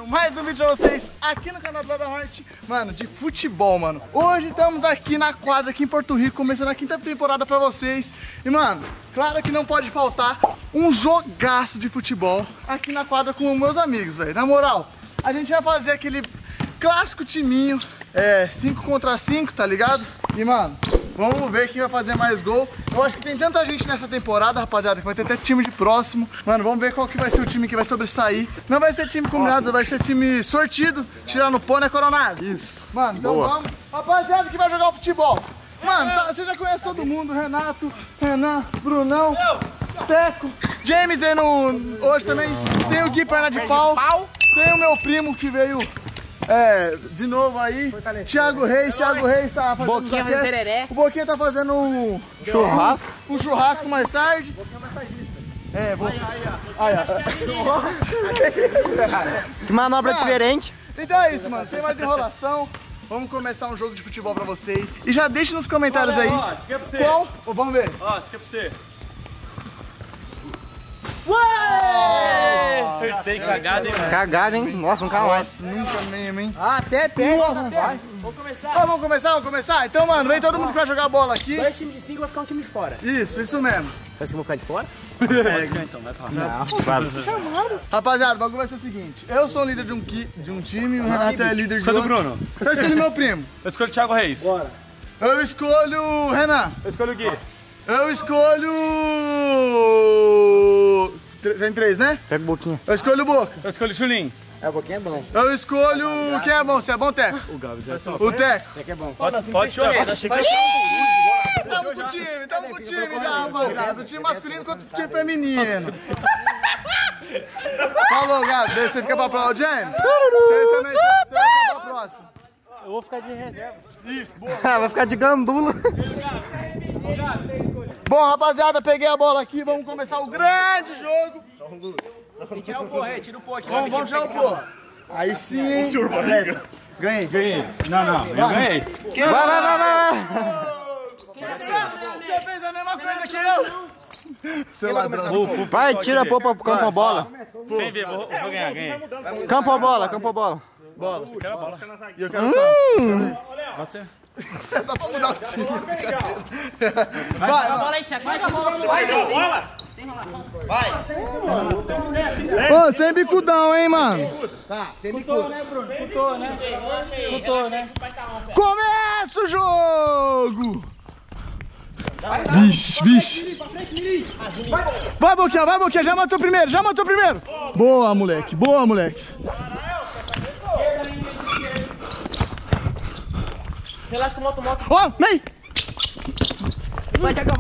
trazendo mais um vídeo pra vocês aqui no canal do Lado da Norte, mano, de futebol, mano. Hoje estamos aqui na quadra, aqui em Porto Rico, começando a quinta temporada pra vocês. E, mano, claro que não pode faltar um jogaço de futebol aqui na quadra com meus amigos, velho. Na moral, a gente vai fazer aquele clássico timinho, 5 contra 5, tá ligado? E, mano, vamos ver quem vai fazer mais gol. Eu acho que tem tanta gente nessa temporada, rapaziada, que vai ter até time de próximo. Mano, vamos ver qual que vai ser o time que vai sobressair. Não vai ser time combinado, vai ser time sortido. Tirar no pô, né, Coronado? Isso. Mano, então vamos. Rapaziada que vai jogar o futebol. Mano, você já conhece todo mundo. Renato, Renan, Brunão, Teco, James aí hoje também. Tem o Gui Perna de Pau. Tem o meu primo que veio... de novo aí, Thiago Reis tá fazendo Boquinha tereré. O Boquinha tá fazendo um churrasco. Um churrasco mais tarde. Boquinha massagista. Que manobra diferente. Então é isso, mano. Sem mais enrolação. Vamos começar um jogo de futebol pra vocês. E já deixa nos comentários aí. Ó, isso aqui é pra você. Qual? Vamos ver. Ó, isso aqui é pra você. Ué! Acertei, cagada, hein, mano. Cagada, hein? Nossa, nunca mais. Nossa, nunca mesmo, hein? Até pega. Vai. Vamos começar. Vamos começar? Então, mano, vem todo mundo que vai jogar bola aqui. 2 times de 5 vai ficar um time de fora. Isso mesmo. Você acha que eu vou ficar de fora? Então, vai pra lá. Rapaziada, o bagulho vai ser o seguinte. Eu sou o líder de um time, o Renato é líder de Escolhe o outro. Bruno. Eu escolhi meu primo. Eu escolho o Thiago Reis. Eu escolho o Renan. Eu escolho o Gui. Eu escolho... Tem 3, né? Pega Boquinha. Eu escolho o Boca. Eu escolho o Chulinho. É, um pouquinho é bom. Eu escolho... Quem é bom? Você é bom, Teco? O Gabs é top. O Teco. É que é bom. Pode chorar. Tamo com o time já, rapaziada. O time masculino contra o time feminino. Falou, Gabi. Daí você fica pra prova, James? Você também você vai ficar pra próxima. Eu vou ficar de reserva. Isso, boa. Vai ficar de gandula. Bom, rapaziada, peguei a bola aqui. Vamos começar o grande jogo. Tira o pô, tira o pô aqui. Vamos tirar o pô. Aí sim, hein? Ganhei. Ganhei. Não, eu ganhei. Vai. Você fez a mesma coisa que eu. Seu ladrão. Vai, tira a popa pro campo a bola. Sem ver, vou ganhar, ganhei. Campo a bola. Bola. Eu quero a bola. E eu quero o campo. Você? É só pra mudar o time. Vai, a bola aí, vai a bola. Ô, sem bicudão, hein, mano? Tá, tem escutou, né, Bruno? Escutou, né? Começa o jogo! Vixe. Vai, Boquinha, já matou primeiro. Boa, moleque. Relaxa com o moto. Ó, meio! Vai, Thiagão.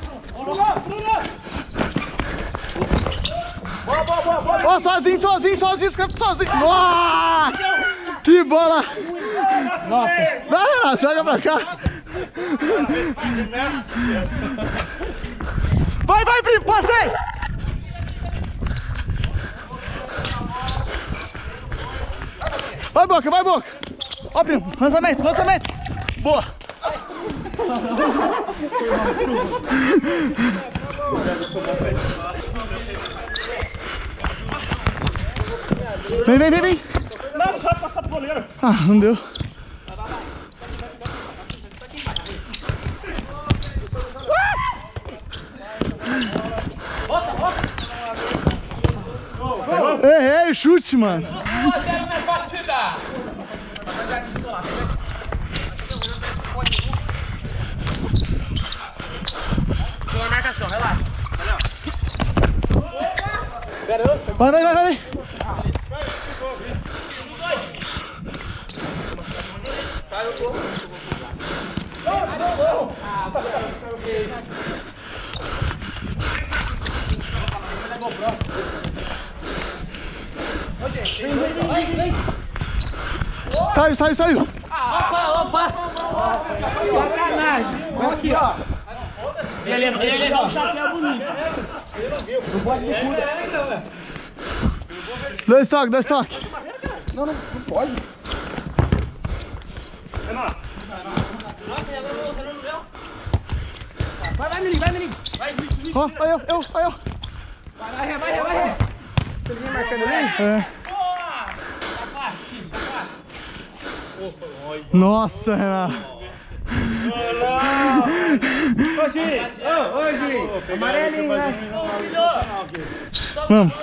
Ó, sozinho, os caras sozinho. Nossa! Que bola! Nossa. Vai, Renato, joga pra cá. Vai, primo, passei! Vai, Boca! Ó, primo, lançamento! Boa! Vem! Não, só passar pro goleiro. Ah, não deu. Errei o chute, mano. 1 a 0 na partida. Tô na marcação, relaxa. Vai. Saiu. Opa. Sacanagem. Vamos aqui, ó. Ele levou um chapéu bonito. Não pode me cuidar. Dois toques. Não pode. É nossa. Nossa, não deu. Vai, menino. Vai, bicho. Ó, eu. Vai, Rê. Você vinha marcando ali? É. Nossa, Renato. Hoje, amarelinho, né? Vamos.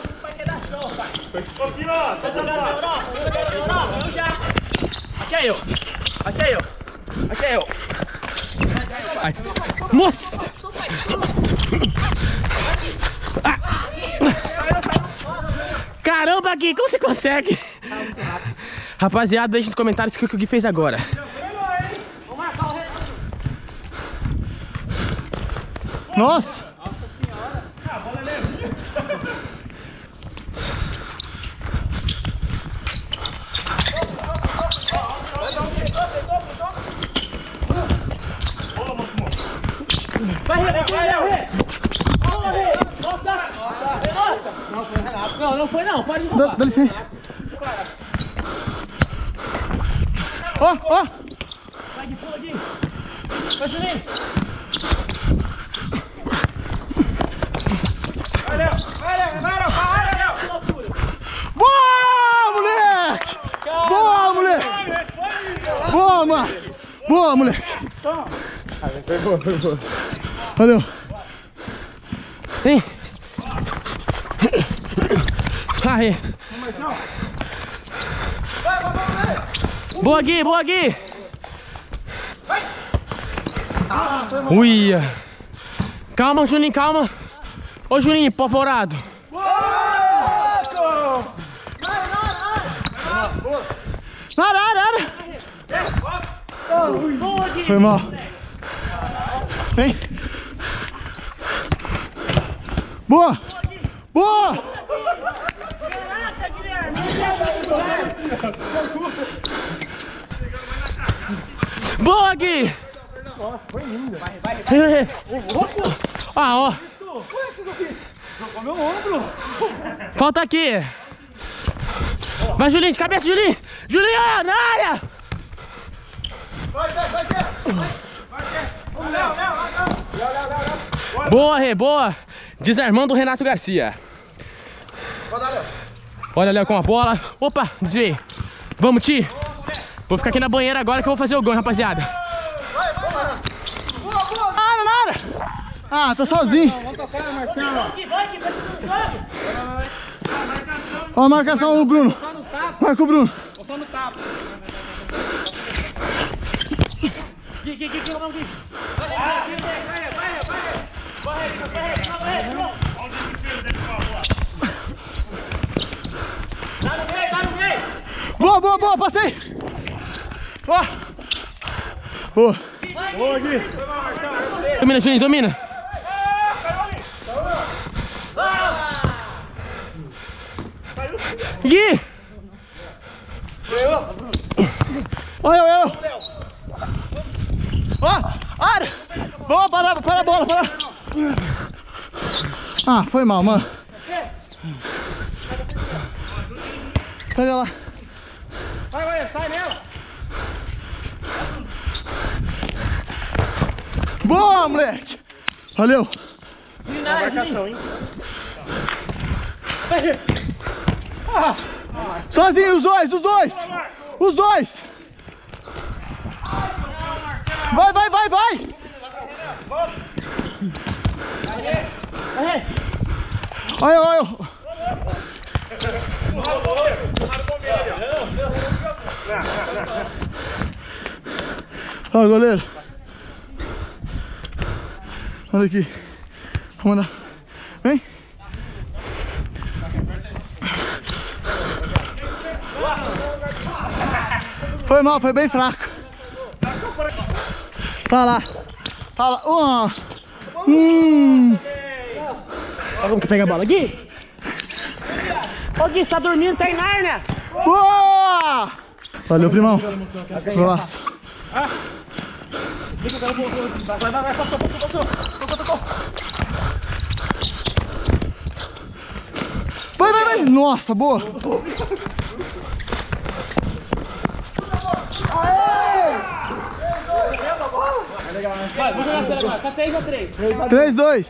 Aqui é eu. Aqui é eu. Aqui é eu. Ai. Nossa! Ah. Caramba, Gui, como você consegue? Rapaziada, deixa nos comentários o que o Gui fez agora. Nossa! Vai, nossa! Não foi Renato. Não foi não, pode roubar. Dá licença. Ó, ó! Vai de pula, Gui. Vai, Juninho. Boa, moleque! Boa, moleque! Boa, mano! Boa, moleque! Valeu! Vem! Aí! Boa, Gui! Boa, Gui! Uia! Calma, Juninho, calma! Ô, Juninho, apavorado! Nada! Foi mal! Vem! Boa! Boa! Boa, Gui! Foi lindo. Ah, ó! Jogou meu ombro. Falta aqui! Vai, Julinho, de cabeça, Julinho! Julinho, na área! Boa, Rê, boa! Desarmando o Renato Garcia. Olha, Léo, com a bola. Opa, desviei. Vamos, Ti. Vou ficar aqui na banheira agora que eu vou fazer o gol, rapaziada. Nada! Ah, tô sozinho. Vamos tocar, Marcelo. Vai, que precisa do jogo. Ó a marcação, o Bruno. Marca o Bruno. Só no tapa. Gui, vamos, Gui. Boa, passei. Ó. Boa. Boa, Gui. Domina, Juninho, domina. Gui! Olha eu. Ó, área. Boa, para a bola, para. Ah, foi mal, mano. Pega lá. Vai, sai nela. Boa, moleque. Valeu. A marcação, hein? Sozinho, os dois. Vai. Olha. Ó, goleiro. Olha aqui. Vamos mandar. Vem. Foi mal, foi bem fraco. Tá lá. Vamos que pega a bola, Gui. Ô, Gui, você tá dormindo, tá em Nárnia. Boa! Valeu, primão. Golaço. Vai, passou. Tocou. Vai. Nossa, boa. Vai, vou jogar a série agora, tá 3-3. 3-2.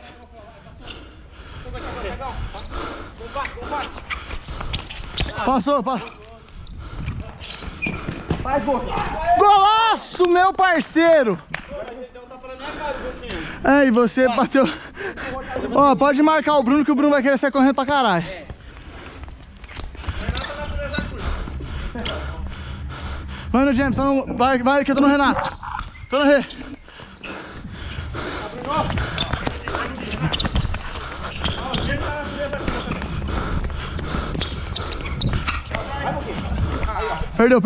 Passou. Golaço, meu parceiro! É, e você bateu. Ó, pode marcar o Bruno que o Bruno vai querer sair correndo pra caralho. Vai no James, vai que eu tô no Renato. Tô no Rê. Perdeu.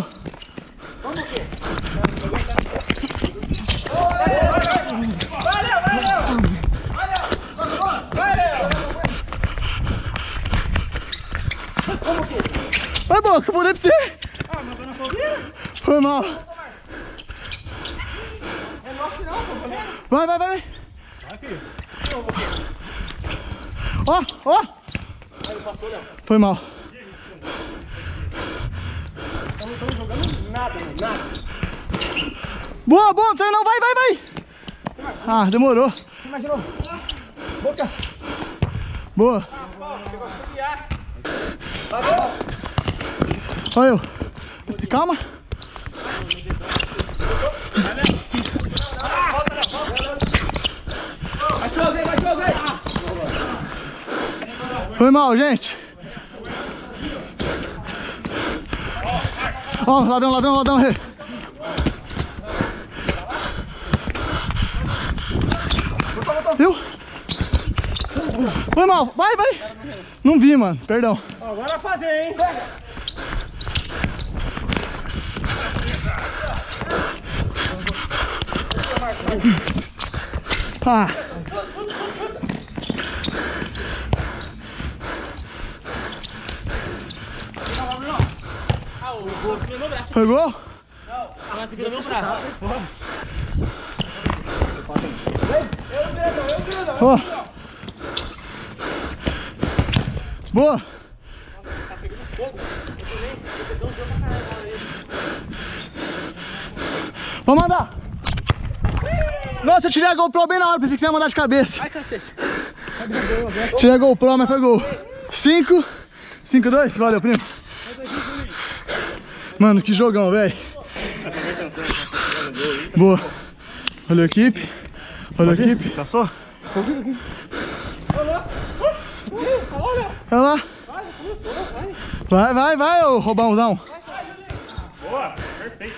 Vai, Boca, eu falei pra você. Foi mal. Vai. Ó. Foi mal. Estamos jogando nada. Boa, não saiu não, vai. Ah, demorou. Imaginou? Boca. Boa. Olha eu. Calma. Foi mal, gente. Ó, ladrão, Rê. Viu? Foi mal, vai. Não vi, mano, perdão. Agora fazer, hein? Ah. Foi gol? Ela segura meu braço. Ó. Boa. Vamos mandar. Nossa, eu tirei a GoPro bem na hora, pensei que você ia mandar de cabeça. Ai, cacete. Tirei a GoPro, mas foi gol. 5-2, valeu, primo. Mano, que jogão, velho. Boa. Valeu, equipe. Cansou? Olha lá. Vai, ô roubãozão. Boa, perfeito.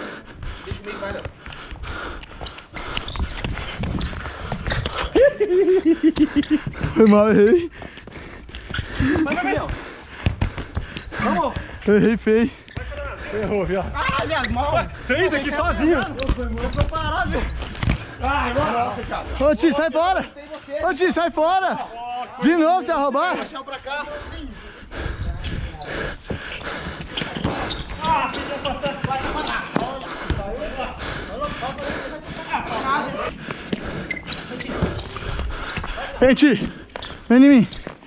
Foi mal, errei. Vai, Gabriel. Vamos. Eu errei feio. Errou, viu? Aliás, mal. 3 aqui sozinho. Vou parar, velho. Ai, nossa, cara. Ô, Ti, sai fora. Ô, Ti, sai fora. De novo, você vai roubar? Pra cá. Vem, Ti. Vem em mim.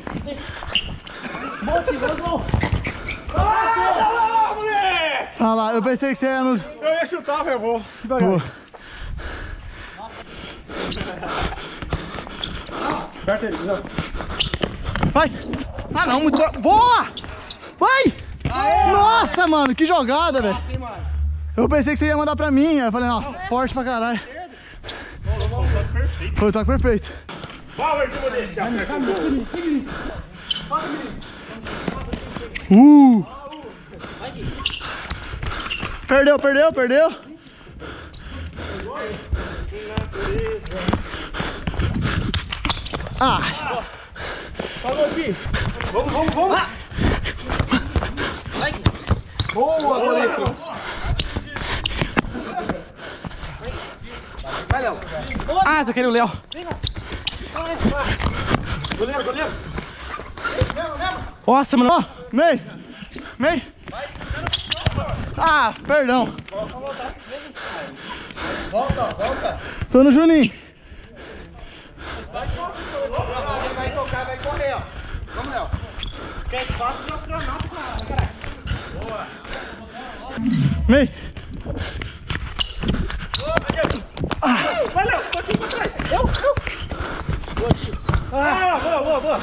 Ah lá, eu pensei que você ia no... Eu ia chutar, mas eu vou. Boa. Aperta ele, não. Vai. Ah, não, muito... Boa! Vai! Nossa, mano, que jogada, velho. Eu pensei que você ia mandar pra mim. Aí eu falei, não, forte pra caralho. Foi o toque perfeito. Vai, Arthur, dele, que acerta o gol. Perdeu. Ah. Falou, Ti. Vamos. Vai. Boa, goleiro. Vai, Léo. Ah, tô querendo o Léo. Goleiro. Nossa, mano. Ó, meio. Ah, perdão. Volta. Tô no Juninho. Ele vai tocar, vai correr, ó. Vamos, Léo. Quer espaço de astronauta, caralho. Boa. Meio. Vai, Léo. Tô aqui pra trás. Eu. Boa.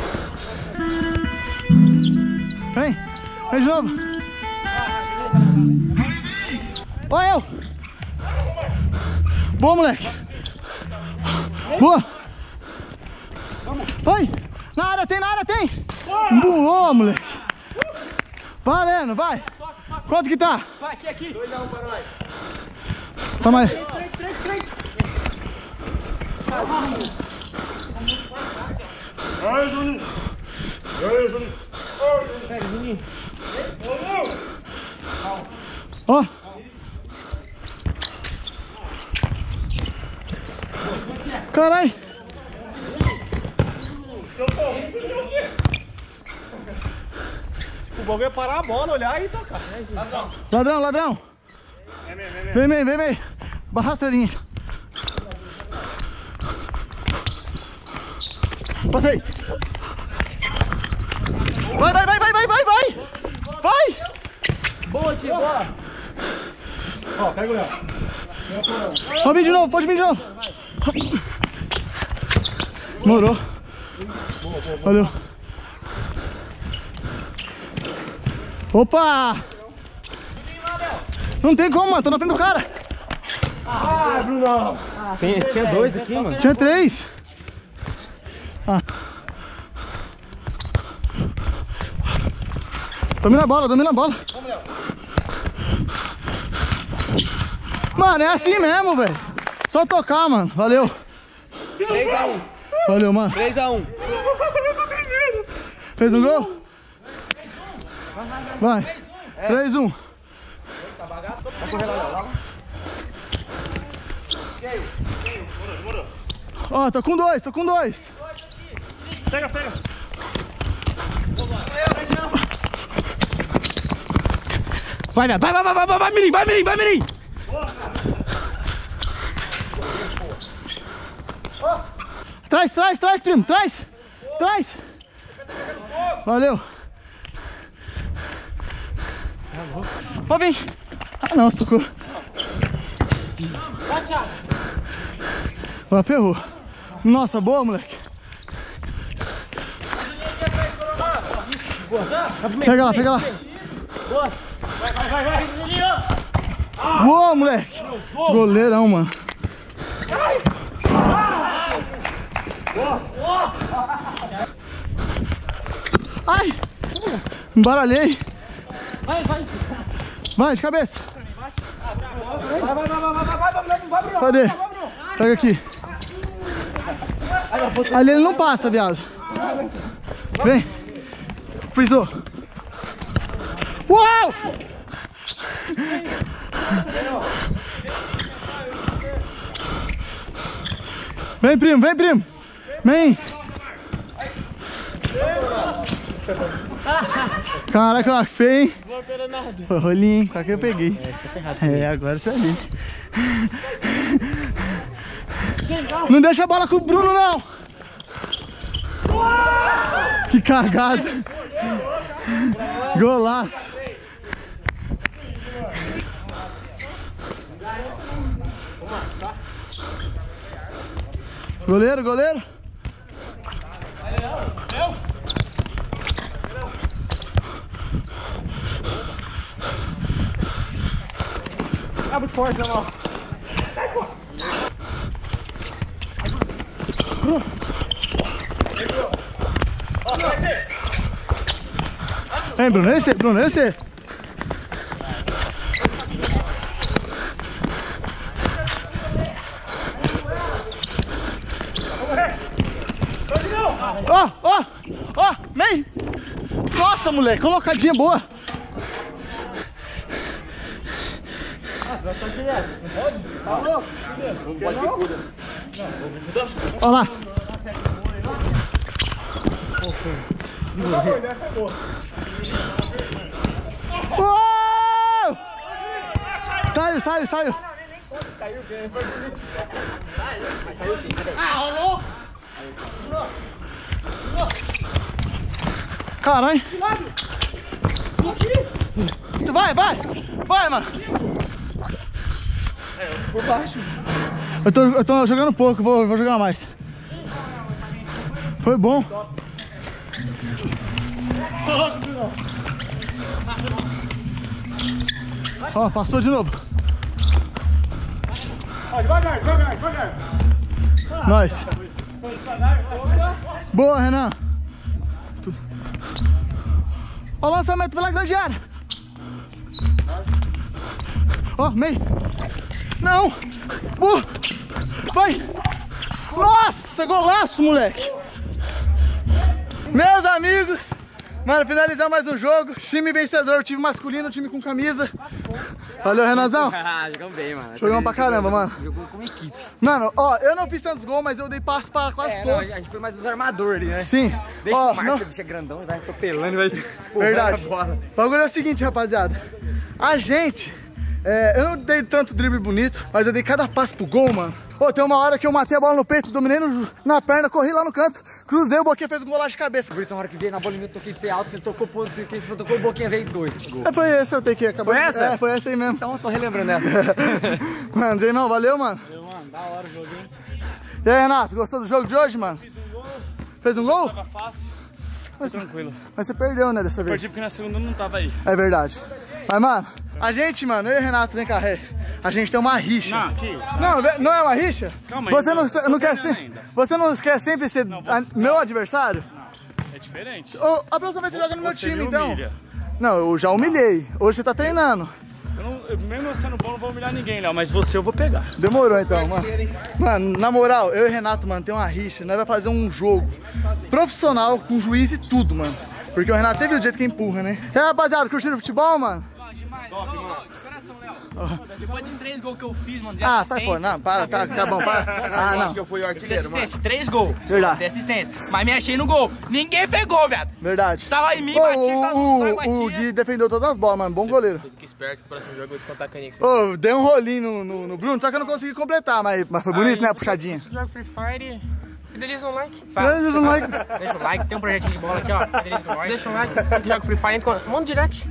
Vem de novo. Olha eu. Boa, moleque. Boa. Vai. Na área tem, na área tem. Boa, moleque. Valendo, vai. Quanto que tá? Vai, aqui. 2 a 1 para nós. Toma aí. 3. Aí, Juninho. Aí, Juninho. Pega, Juninho. Ó. Caralho. O bagulho é parar a bola, olhar e tocar. Ladrão, ladrão. Vem. Barra a rasteirinha. Passei. Vai. Boa, tio, boa. Ó, pega o Léo. Pode vir de novo, Morou. Valeu. Opa! Não tem como, mano. Tô na frente do cara. Ah, Bruno. Tinha 2 aqui, mano. Tinha 3. Ah. Domina a bola. Mano, é assim mesmo, velho. Só tocar, mano. Valeu. 3 a 1. Valeu, mano. 3 a 1. Fez um gol? Vai. 3-1. Ó, tô com 2. Pega. Vai, Mirim. Traz, primo, traz. Valeu. Pode vir. Ah, não, tocou. Vai, Thiago. Ó, ferrou. Nossa, boa, moleque. Pega lá. Boa. Vai. Boa, moleque. Goleirão, mano. Ai! Embaralhei. Vai, de cabeça. Vai, Cadê? Pega aqui. Ali ele não passa, viado. Vem. Frisou. Uau! Vem, primo. Vem. Caraca, feio, hein? Foi rolinho, quase que eu peguei. Agora você ali. Não deixa a bola com o Bruno, não! Que cagada! Golaço! Goleiro! É muito forte, não. Vem, Bruno, esse. Ó, vem. Nossa, moleque, colocadinha boa. Olha lá. Uou! Saiu. Saiu sim, cadê? Rolou. Caralho. Vai, mano. Por baixo. Eu tô jogando pouco, vou jogar mais. Foi bom. Ó, passou de novo. Devagar, devagar, devagar. Nós. Boa, Renan. Ó o lançamento pela grande área. Ó, meio. Não. Boa. Vai. Nossa, golaço, moleque. Meus amigos, mano, finalizamos mais um jogo. Time vencedor, time masculino, time com camisa. Valeu, Renanzão. Jogamos bem, mano. Jogamos pra caramba, mano. Jogou como equipe. Mano, ó, eu não fiz tantos gols, mas eu dei passo para quase Não, todos. a gente foi mais os armadores ali, né? Sim. Deixa Ó, o Márcio, que bicho é grandão, vai atropelando e vai... verdade. empurrando a bola. O bagulho é o seguinte, rapaziada. A gente... eu não dei tanto drible bonito, mas eu dei cada passo pro gol, mano. Ô, tem uma hora que eu matei a bola no peito, dominei na perna, corri lá no canto, cruzei o Boquinha, fez um golaço de cabeça. Então, na hora que veio na bolinha, eu toquei pra você alto, você tocou ponto, você tocou o Boquinha, veio dois. Gol. Foi esse eu tenho que acabar. Foi essa? Foi essa aí mesmo. Então, eu tô relembrando ela. Mano, Jaimão, valeu, mano. Valeu, mano. Da hora o joguinho. E aí, Renato, gostou do jogo de hoje, mano? Fiz um gol. Fez um gol? Tava fácil. Foi tranquilo. Mas você perdeu, né, dessa vez? Perdi porque na segunda não tava aí. É verdade. Mas, mano, a gente, mano, eu e o Renato, vem cá, a gente tem uma rixa. Não, aqui. Não é uma rixa? Calma aí. Você não tô quer treinando ser, ainda. você não quer sempre ser meu adversário? Não, é diferente. Ô, a próxima vez você joga no meu Você time, me então. humilha. Não, eu já humilhei. Hoje você tá treinando. Mesmo eu sendo bom, não vou humilhar ninguém, Léo, mas você eu vou pegar. Demorou então, mano. Mano, na moral, eu e o Renato, mano, tem uma rixa. Nós vamos fazer um jogo profissional, com juiz e tudo, mano. Porque o Renato, você viu o jeito que empurra, né? E aí, rapaziada, curtiram o futebol, mano? Depois dos 3 gols que eu fiz, mano, de Ah, assistência. sai fora. Não, para, tá bom, para. Ah, não. Eu fui o artilheiro, mano. 3 gols. Verdade. De assistência. Mas me achei no gol. Ninguém pegou, viado. Verdade. Tava em mim, Ô, batia, tava no saco, o batia. Gui defendeu todas as bolas, mano. Bom goleiro. Fique esperto que o próximo jogo eu vou escontar a caninha que você Ô, dei um rolinho no Bruno, só que eu não consegui completar, mas foi bonito, né, a puxadinha. joga Free Fire. Fideliza um like. Deixa o like. Deixa o like, tem um projetinho de bola aqui, ó. Fideliza com nós. Deixa o like. Você que joga Free Fire, entra com... Manda um direct.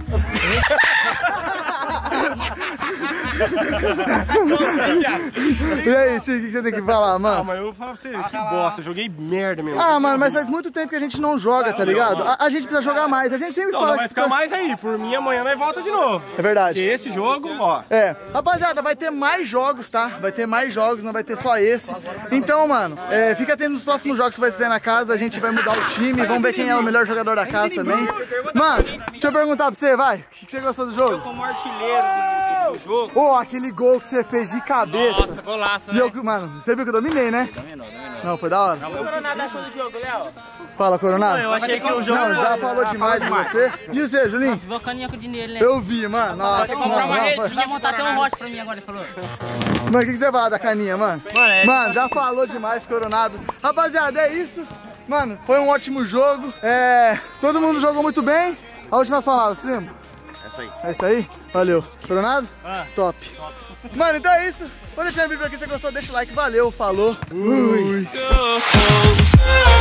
E aí, Tio, o que você tem que falar, mano? Mas eu vou falar pra você, que bosta, joguei merda mesmo. Ah, mano, mas faz muito tempo que a gente não joga, tá ligado? A gente precisa jogar mais, a gente sempre Não, fala vai que ficar precisa... mais aí, por mim amanhã nós volta de novo. É verdade. E esse jogo, ó. É, rapaziada, vai ter mais jogos, tá? Vai ter mais jogos, não vai ter só esse. Então, mano, fica atento nos próximos jogos que vai ter na casa, a gente vai mudar o time, vamos ver quem é o melhor jogador da casa também. Mano, deixa eu perguntar pra você, vai, o que você gostou do jogo? Como artilheiro do jogo. Ô, aquele gol que você fez de cabeça. Nossa, golaço, E né? eu, mano, você viu que eu dominei, né? Dominou. Não, foi da hora. O Coronado achou do jogo, Léo? Fala, Coronado. Eu achei que o jogo... Não, já falou demais de você. E você, Julinho? Viu a caninha com o dinheiro, né? Eu vi, mano. Nossa, não, Comprar uma não, rede, foi- vinha montar até um rocha pra mim agora, ele falou. Mano, o que você fala da caninha, mano? Mano, já falou demais, Coronado. Rapaziada, é isso. Mano, foi um ótimo jogo. Todo mundo jogou muito bem. As últimas palavras, primo. É isso aí? Valeu. Coronado? Top. Mano, então é isso. Vou deixar no vídeo aqui, se você gostou, deixa o like. Valeu, falou. Fui.